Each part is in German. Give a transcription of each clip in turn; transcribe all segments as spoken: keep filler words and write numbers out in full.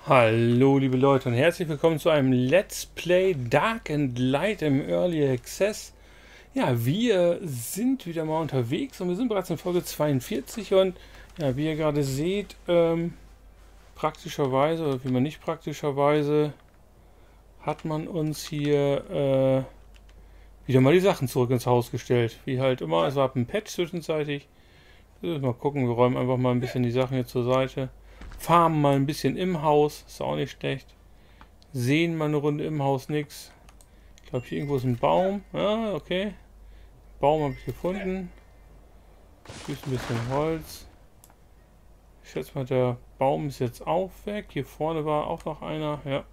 Hallo liebe Leute und herzlich willkommen zu einem Let's Play Dark and Light im Early Access. Ja, wir sind wieder mal unterwegs und wir sind bereits in Folge zweiundvierzig und ja, wie ihr gerade seht, ähm, praktischerweise oder wie man nicht praktischerweise, hat man uns hier äh, wieder mal die Sachen zurück ins Haus gestellt. Wie halt immer, es war ein Patch zwischenzeitlich. Mal gucken, wir räumen einfach mal ein bisschen die Sachen hier zur Seite. Farmen mal ein bisschen im Haus, ist auch nicht schlecht. Sehen mal eine Runde im Haus nichts. Ich glaube, hier irgendwo ist ein Baum. Ah, okay. Baum habe ich gefunden. Hier ist ein bisschen Holz. Ich schätze mal, der Baum ist jetzt auch weg. Hier vorne war auch noch einer. Ja.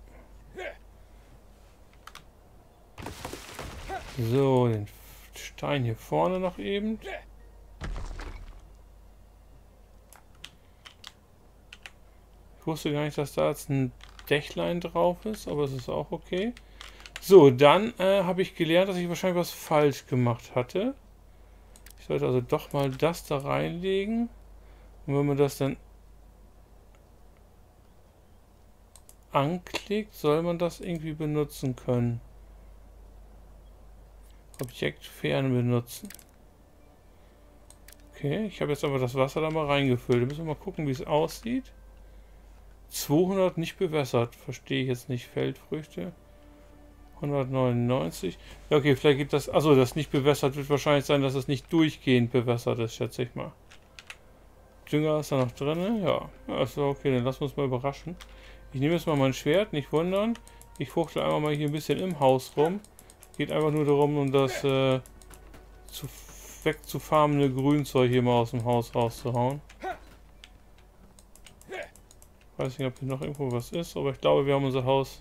So, den Stein hier vorne noch eben. Ich wusste gar nicht, dass da jetzt ein Dächlein drauf ist, aber es ist auch okay. So, dann äh, habe ich gelernt, dass ich wahrscheinlich was falsch gemacht hatte. Ich sollte also doch mal das da reinlegen. Und wenn man das dann anklickt, soll man das irgendwie benutzen können. Objekt fern benutzen. Okay, ich habe jetzt aber das Wasser da mal reingefüllt. Da müssen wir mal gucken, wie es aussieht. zweihundert nicht bewässert. Verstehe ich jetzt nicht. Feldfrüchte. hundertneunundneunzig. Ja, okay, vielleicht gibt das... Also das nicht bewässert wird wahrscheinlich sein, dass es nicht durchgehend bewässert ist, schätze ich mal. Dünger ist da noch drin. Ja, ja ist okay, dann lassen wir uns mal überraschen. Ich nehme jetzt mal mein Schwert, nicht wundern. Ich fuchtel einfach mal hier ein bisschen im Haus rum. Geht einfach nur darum, um das äh, zu wegzufarmende Grünzeug hier mal aus dem Haus rauszuhauen. Weiß nicht, ob hier noch irgendwo was ist, aber ich glaube, wir haben unser Haus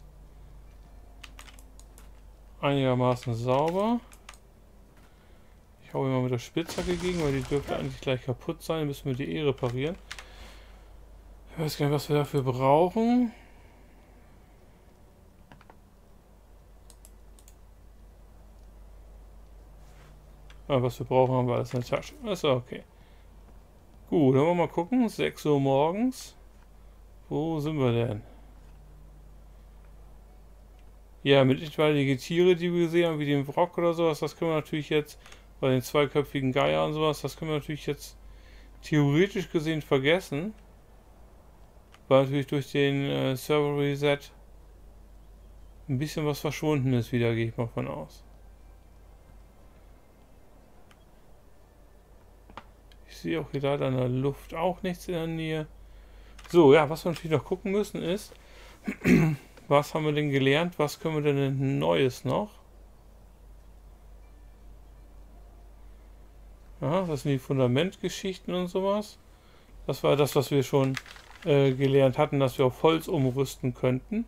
einigermaßen sauber. Ich hau hier mal mit der Spitzhacke gegen, weil die dürfte eigentlich gleich kaputt sein. Dann müssen wir die eh reparieren. Ich weiß gar nicht, was wir dafür brauchen. Aber was wir brauchen, haben wir alles in der Tasche. Das ist okay. Gut, dann wollen wir mal gucken. sechs Uhr morgens. Wo sind wir denn? Ja, mit etwaige Tiere, die wir gesehen haben, wie den Wrock oder sowas, das können wir natürlich jetzt, bei den zweiköpfigen Geier und sowas, das können wir natürlich jetzt theoretisch gesehen vergessen. Weil natürlich durch den äh, Server Reset ein bisschen was verschwunden ist wieder, gehe ich mal von aus. Ich sehe auch hier leider in der Luft auch nichts in der Nähe. So, ja, was wir natürlich noch gucken müssen ist, was haben wir denn gelernt? Was können wir denn Neues noch? Ja, das sind die Fundamentgeschichten und sowas. Das war das, was wir schon äh, gelernt hatten, dass wir auf Holz umrüsten könnten.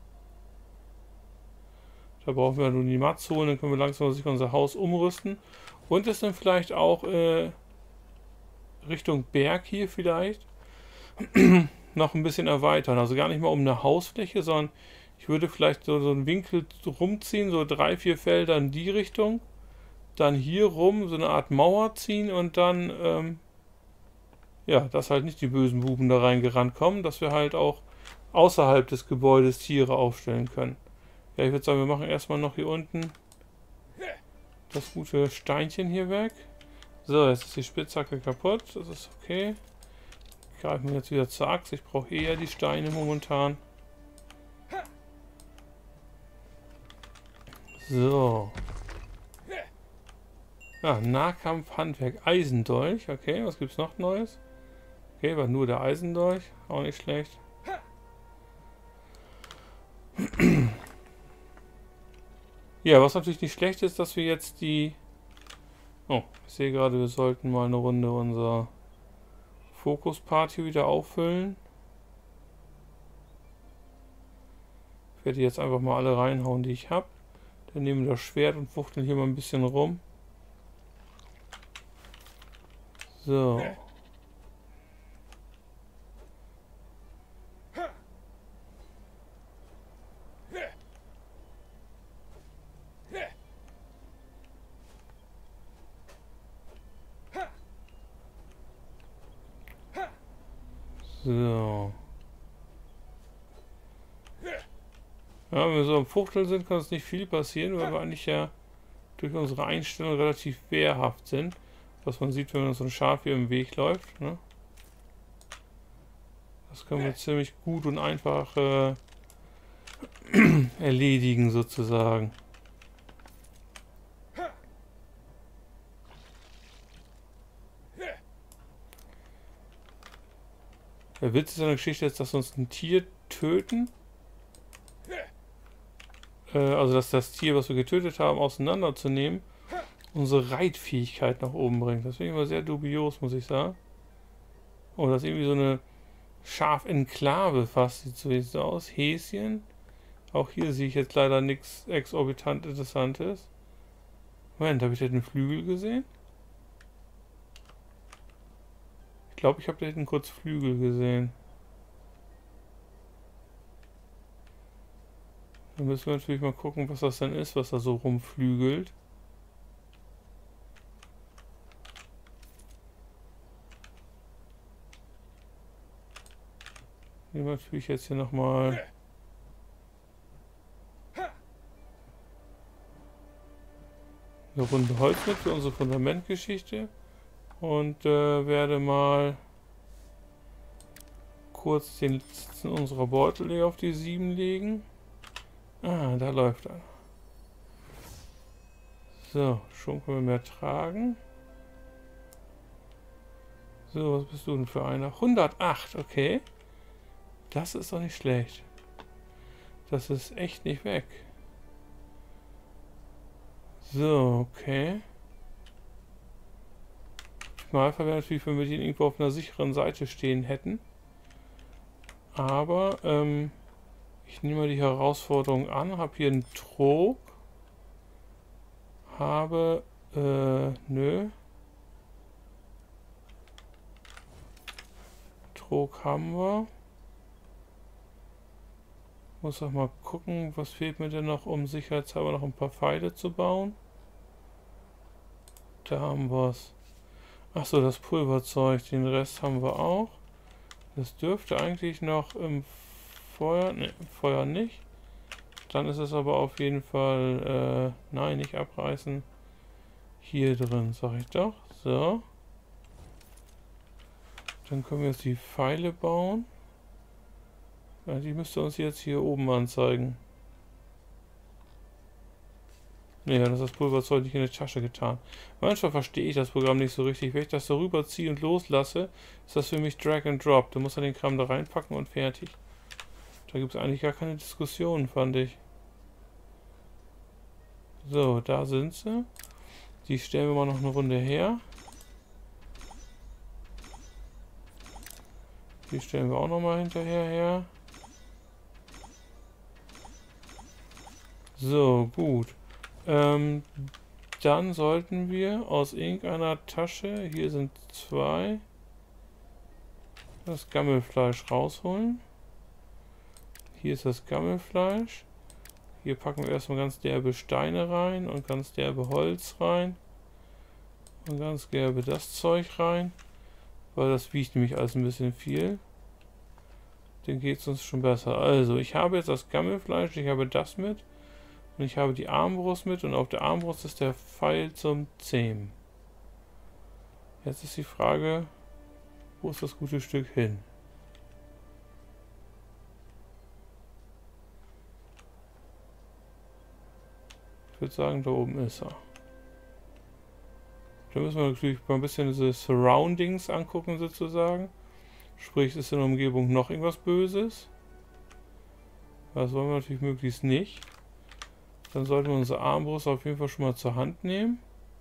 Da brauchen wir nur die Mats holen, dann können wir langsam sicher unser Haus umrüsten. Und es dann vielleicht auch äh, Richtung Berg hier vielleicht noch ein bisschen erweitern. Also gar nicht mal um eine Hausfläche, sondern ich würde vielleicht so, so einen Winkel rumziehen, so drei, vier Felder in die Richtung. Dann hier rum so eine Art Mauer ziehen und dann, ähm, ja, dass halt nicht die bösen Buben da reingerannt kommen, dass wir halt auch außerhalb des Gebäudes Tiere aufstellen können. Ja, ich würde sagen, wir machen erstmal noch hier unten das gute Steinchen hier weg. So, jetzt ist die Spitzhacke kaputt, das ist okay. Greifen wir jetzt wieder zur Axt. Ich brauche eher die Steine momentan. So. Ja, Nahkampf, Handwerk, Eisendolch. Okay, was gibt's noch Neues? Okay, war nur der Eisendolch. Auch nicht schlecht. Ja, was natürlich nicht schlecht ist, dass wir jetzt die... Oh, ich sehe gerade, wir sollten mal eine Runde unser Fokus-Party wieder auffüllen. Ich werde jetzt einfach mal alle reinhauen, die ich habe. Dann nehmen wir das Schwert und fuchteln hier mal ein bisschen rum. So. So. Ja, wenn wir so am Fuchteln sind, kann es nicht viel passieren, weil wir eigentlich ja durch unsere Einstellung relativ wehrhaft sind. Was man sieht, wenn uns so ein Schaf hier im Weg läuft. Ne? Das können wir ziemlich gut und einfach äh, erledigen, sozusagen. Der Witz an der Geschichte ist, dass wir uns ein Tier töten. Äh, also, dass das Tier, was wir getötet haben, auseinanderzunehmen, unsere Reitfähigkeit nach oben bringt. Das finde ich immer sehr dubios, muss ich sagen. Oh, das ist irgendwie so eine Schaf-Enklave fast, sieht so jetzt aus. Häschen. Auch hier sehe ich jetzt leider nichts exorbitant Interessantes. Moment, habe ich da den Flügel gesehen? Ich glaube, ich habe da hinten kurz Flügel gesehen. Dann müssen wir natürlich mal gucken, was das denn ist, was da so rumflügelt. Nehmen wir natürlich jetzt hier nochmal eine Runde Holz mit für unsere Fundamentgeschichte und äh, werde mal kurz den letzten unserer Beutel hier auf die sieben legen. Ah, da läuft er. So, schon können wir mehr tragen. So, was bist du denn für einer? hundertacht, okay. Das ist doch nicht schlecht. Das ist echt nicht weg. So, okay. Optimalfall wäre natürlich, wenn wir den irgendwo auf einer sicheren Seite stehen hätten. Aber, ähm, ich nehme mal die Herausforderung an. Habe hier einen Trog. Habe, äh, nö. Trog haben wir. Muss auch mal gucken, was fehlt mir denn noch, um sicherheitshalber noch ein paar Pfeile zu bauen. Da haben wir es. Achso, das Pulverzeug, den Rest haben wir auch. Das dürfte eigentlich noch im Feuer, ne, im Feuer nicht. Dann ist es aber auf jeden Fall, äh, nein, nicht abreißen. Hier drin, sag ich doch. So. Dann können wir jetzt die Pfeile bauen. Ja, die müsste uns jetzt hier oben anzeigen. Ne, das ist das Pulverzeug nicht in die Tasche getan. Manchmal verstehe ich das Programm nicht so richtig. Wenn ich das so rüberziehe und loslasse, ist das für mich Drag and Drop. Du musst dann den Kram da reinpacken und fertig. Da gibt es eigentlich gar keine Diskussion, fand ich. So, da sind sie. Die stellen wir mal noch eine Runde her. Die stellen wir auch noch mal hinterher her. So, gut. Ähm, dann sollten wir aus irgendeiner Tasche, hier sind zwei, das Gammelfleisch rausholen. Hier ist das Gammelfleisch. Hier packen wir erstmal ganz derbe Steine rein und ganz derbe Holz rein. Und ganz derbe das Zeug rein. Weil das wiegt nämlich alles ein bisschen viel. Dann geht es uns schon besser. Also, ich habe jetzt das Gammelfleisch, ich habe das mit. Und ich habe die Armbrust mit und auf der Armbrust ist der Pfeil zum Zähmen. Jetzt ist die Frage, wo ist das gute Stück hin? Ich würde sagen, da oben ist er. Da müssen wir natürlich mal ein bisschen diese Surroundings angucken sozusagen. Sprich, ist in der Umgebung noch irgendwas Böses? Das wollen wir natürlich möglichst nicht. Dann sollten wir unsere Armbrust auf jeden Fall schon mal zur Hand nehmen.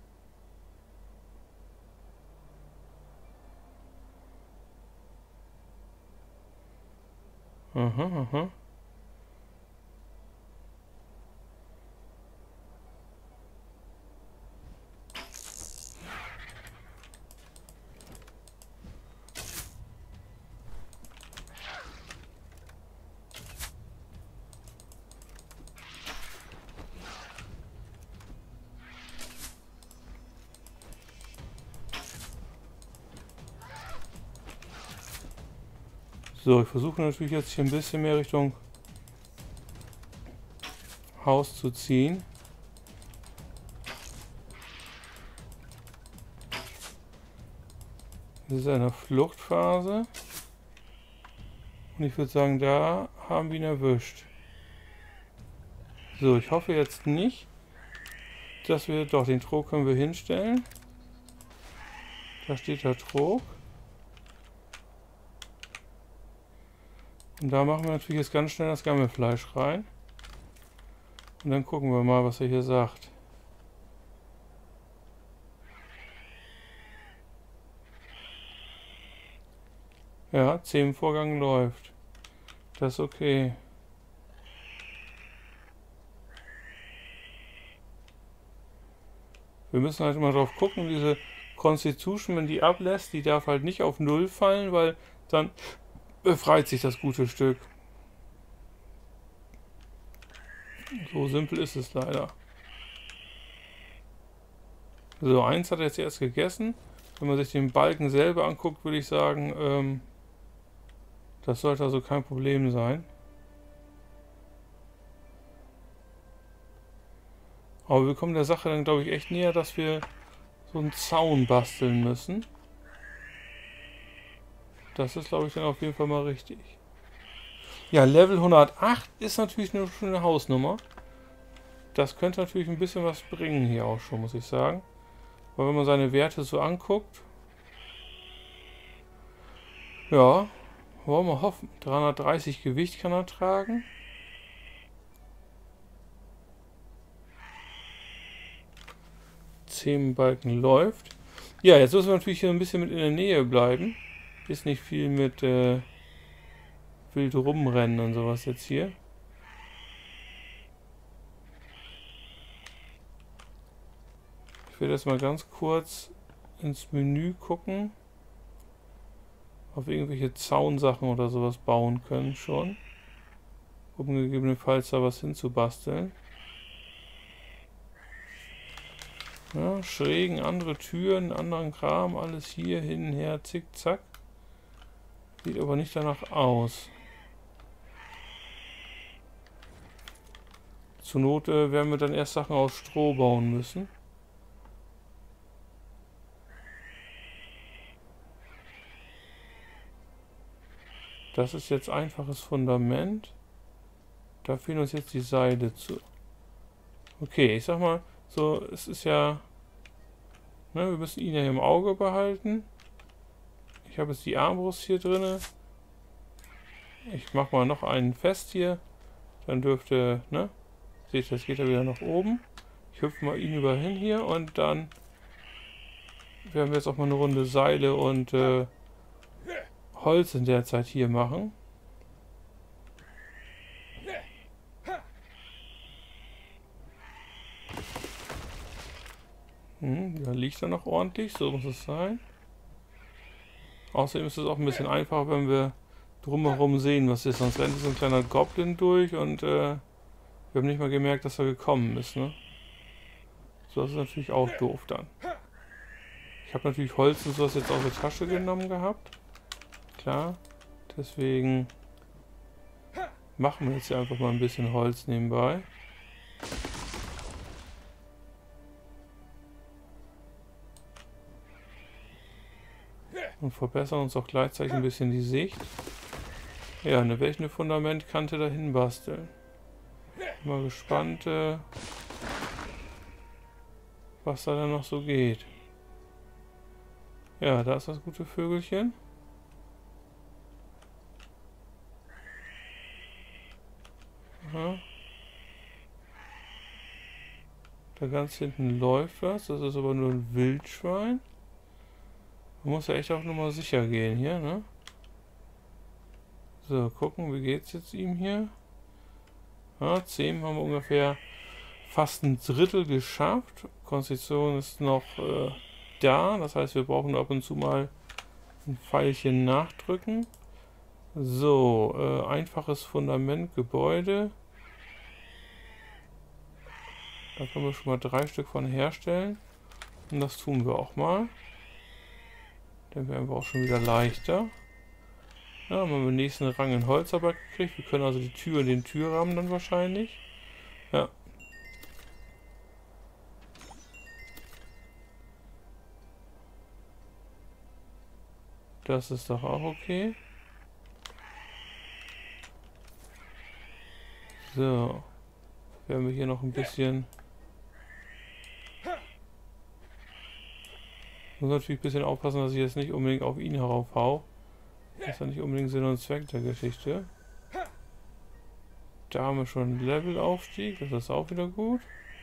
Aha, aha. So, ich versuche natürlich jetzt hier ein bisschen mehr Richtung Haus zu ziehen. Das ist eine Fluchtphase. Und ich würde sagen, da haben wir ihn erwischt. So, ich hoffe jetzt nicht, dass wir... Doch, den Trog können wir hinstellen. Da steht der Trog. Und da machen wir natürlich jetzt ganz schnell das Gammelfleisch rein. Und dann gucken wir mal, was er hier sagt. Ja, Zähmvorgang läuft. Das ist okay. Wir müssen halt immer drauf gucken, diese Constitution, wenn die ablässt, die darf halt nicht auf Null fallen, weil dann befreit sich das gute Stück. So simpel ist es leider. So, eins hat er jetzt erst gegessen. Wenn man sich den Balken selber anguckt, würde ich sagen, ähm, das sollte also kein Problem sein. Aber wir kommen der Sache dann, glaube ich, echt näher, dass wir so einen Zaun basteln müssen. Das ist, glaube ich, dann auf jeden Fall mal richtig. Ja, Level hundertacht ist natürlich eine schöne Hausnummer. Das könnte natürlich ein bisschen was bringen hier auch schon, muss ich sagen. Aber wenn man seine Werte so anguckt... Ja, wollen wir hoffen. dreihundertdreißig Gewicht kann er tragen. zehn Balken läuft. Ja, jetzt müssen wir natürlich hier ein bisschen mit in der Nähe bleiben. Ist nicht viel mit äh, wild rumrennen und sowas jetzt hier. Ich will jetzt mal ganz kurz ins Menü gucken, ob wir irgendwelche Zaunsachen oder sowas bauen können schon, um gegebenenfalls da was hinzubasteln. Ja, Schrägen, andere Türen, anderen Kram, alles hier, hin, her, zick, zack. Sieht aber nicht danach aus. Zur Not äh, werden wir dann erst Sachen aus Stroh bauen müssen. Das ist jetzt einfaches Fundament. Da fehlen uns jetzt die Seile zu. Okay, ich sag mal, so, es ist ja... Ne, wir müssen ihn ja im Auge behalten. Ich habe jetzt die Armbrust hier drin. Ich mache mal noch einen fest hier. Dann dürfte, ne? Seht ihr, jetzt geht er wieder nach oben. Ich hüpfe mal ihn über hin hier und dann werden wir jetzt auch mal eine Runde Seile und äh, Holz in der Zeit hier machen. Hm, da liegt er noch ordentlich, so muss es sein. Außerdem ist es auch ein bisschen einfacher, wenn wir drumherum sehen, was ist. Sonst rennt so ein kleiner Goblin durch und äh, wir haben nicht mal gemerkt, dass er gekommen ist. Ne? So, das ist natürlich auch doof dann. Ich habe natürlich Holz und sowas jetzt aus der Tasche genommen gehabt. Klar, deswegen machen wir jetzt hier einfach mal ein bisschen Holz nebenbei. Und verbessern uns auch gleichzeitig ein bisschen die Sicht. Ja, eine welche Fundamentkante dahin basteln. Mal gespannt, äh, was da dann noch so geht. Ja, da ist das gute Vögelchen. Aha. Da ganz hinten läuft was. Das ist aber nur ein Wildschwein. Man muss ja echt auch nochmal sicher gehen hier, ne? So, gucken, wie geht's jetzt ihm hier? Ja, zehn haben wir ungefähr fast ein Drittel geschafft. Konstitution ist noch äh, da, das heißt, wir brauchen ab und zu mal ein Pfeilchen nachdrücken. So, äh, einfaches Fundament, Gebäude. Da können wir schon mal drei Stück von herstellen. Und das tun wir auch mal. Dann werden wir auch schon wieder leichter. Ja, haben wir den nächsten Rang in Holzarbeit gekriegt. Wir können also die Tür und den Türrahmen dann wahrscheinlich. Ja. Das ist doch auch okay. So. Werden wir hier noch ein bisschen... Ich muss natürlich ein bisschen aufpassen, dass ich jetzt nicht unbedingt auf ihn heraufhau. Das ist ja nicht unbedingt Sinn und Zweck der Geschichte. Da haben wir schon einen Levelaufstieg, das ist auch wieder gut.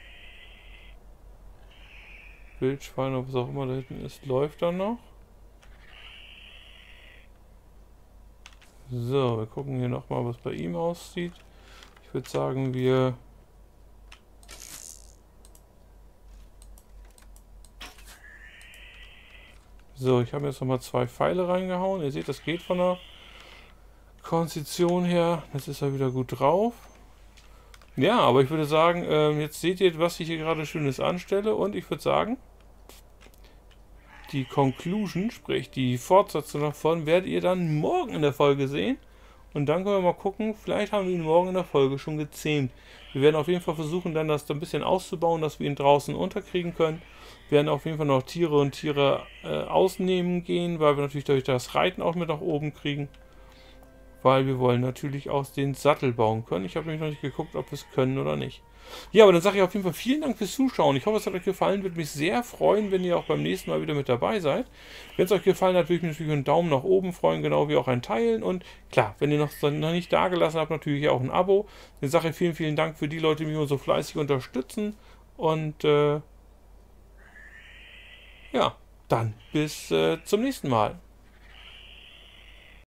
Wildschwein, ob es auch immer da hinten ist, läuft dann noch. So, wir gucken hier nochmal, was bei ihm aussieht. Ich würde sagen, wir... So, ich habe jetzt nochmal zwei Pfeile reingehauen. Ihr seht, das geht von der Konstitution her. Jetzt ist er wieder gut drauf. Ja, aber ich würde sagen, ähm, jetzt seht ihr, was ich hier gerade Schönes anstelle. Und ich würde sagen, die Conclusion, sprich die Fortsetzung davon, werdet ihr dann morgen in der Folge sehen. Und dann können wir mal gucken, vielleicht haben wir ihn morgen in der Folge schon gezähmt. Wir werden auf jeden Fall versuchen, dann das ein bisschen auszubauen, dass wir ihn draußen unterkriegen können. Wir werden auf jeden Fall noch Tiere und Tiere äh, ausnehmen gehen, weil wir natürlich durch das Reiten auch mit nach oben kriegen. Weil wir wollen natürlich auch den Sattel bauen können. Ich habe nämlich noch nicht geguckt, ob wir es können oder nicht. Ja, aber dann sage ich auf jeden Fall vielen Dank fürs Zuschauen. Ich hoffe, es hat euch gefallen. Würde mich sehr freuen, wenn ihr auch beim nächsten Mal wieder mit dabei seid. Wenn es euch gefallen hat, würde ich mich natürlich einen Daumen nach oben freuen, genau wie auch ein Teilen. Und klar, wenn ihr noch, noch nicht da gelassen habt, natürlich auch ein Abo. Dann sage ich vielen, vielen Dank für die Leute, die mich so fleißig unterstützen. Und äh, ja, dann bis äh, zum nächsten Mal.